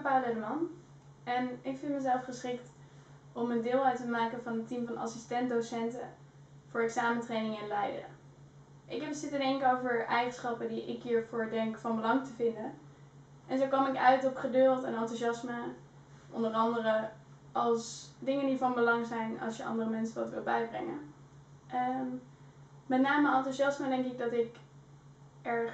Paula de Man en ik vind mezelf geschikt om een deel uit te maken van het team van assistent-docenten voor examentraining in Leiden. Ik heb zitten denken over eigenschappen die ik hiervoor denk van belang te vinden. En zo kwam ik uit op geduld en enthousiasme, onder andere als dingen die van belang zijn als je andere mensen wat wil bijbrengen. Met name enthousiasme denk ik dat ik erg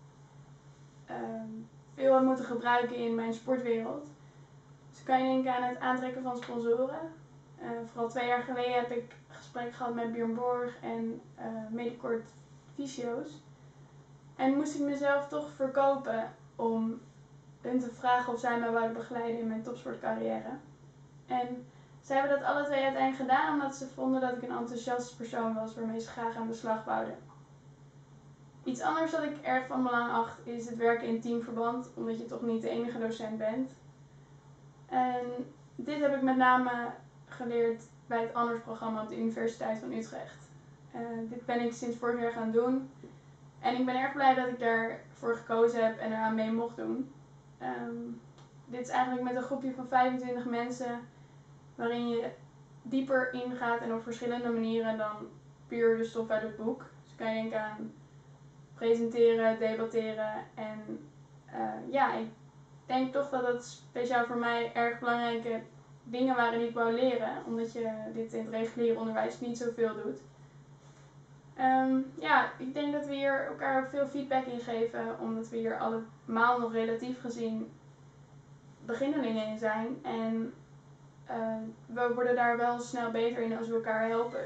veel heb moeten gebruiken in mijn sportwereld. Dus kan je denken aan het aantrekken van sponsoren. Vooral 2 jaar geleden heb ik een gesprek gehad met Björn Borg en Medicort Fysio's. En moest ik mezelf toch verkopen om hun te vragen of zij mij wouden begeleiden in mijn topsportcarrière. En zij hebben dat alle 2 uiteindelijk gedaan omdat ze vonden dat ik een enthousiast persoon was waarmee ze graag aan de slag wouden. Iets anders dat ik erg van belang acht is het werken in teamverband, omdat je toch niet de enige docent bent. En dit heb ik met name geleerd bij het Honors-programma op de Universiteit van Utrecht. Dit ben ik sinds vorig jaar gaan doen. En ik ben erg blij dat ik daarvoor gekozen heb en eraan mee mocht doen. Dit is eigenlijk met een groepje van 25 mensen waarin je dieper ingaat en op verschillende manieren dan puur de stof uit het boek. Dus kan je denken aan presenteren, debatteren en ik denk toch dat het speciaal voor mij erg belangrijke dingen waren die ik wou leren, omdat je dit in het reguliere onderwijs niet zoveel doet. Ik denk dat we hier elkaar ook veel feedback in geven, omdat we hier allemaal nog relatief gezien beginnelingen in zijn. En we worden daar wel snel beter in als we elkaar helpen.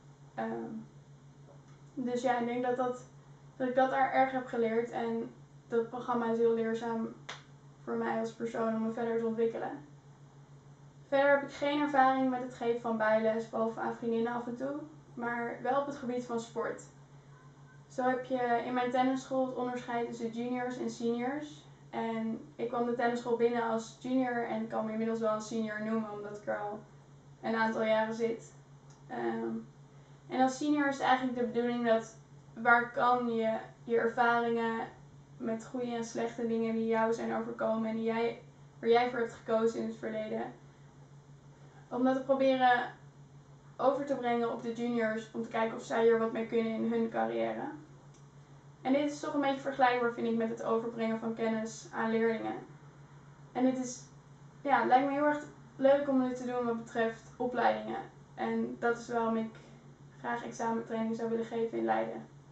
Dus ja, ik denk dat ik dat daar erg heb geleerd. En dat programma is heel leerzaam voor mij als persoon om me verder te ontwikkelen. Verder heb ik geen ervaring met het geven van bijles, behalve aan vriendinnen af en toe. Maar wel op het gebied van sport. Zo heb je in mijn tennisschool het onderscheid tussen juniors en seniors. En ik kwam de tennisschool binnen als junior en kan me inmiddels wel een senior noemen, omdat ik er al een aantal jaren zit. En als senior is het eigenlijk de bedoeling dat waar kan je ervaringen met goede en slechte dingen die jou zijn overkomen en waar jij voor hebt gekozen in het verleden, om dat te proberen over te brengen op de juniors om te kijken of zij hier wat mee kunnen in hun carrière. En dit is toch een beetje vergelijkbaar, vind ik, met het overbrengen van kennis aan leerlingen. En het lijkt me heel erg leuk om dit te doen wat betreft opleidingen. En dat is waarom ik graag examentraining zou willen geven in Leiden.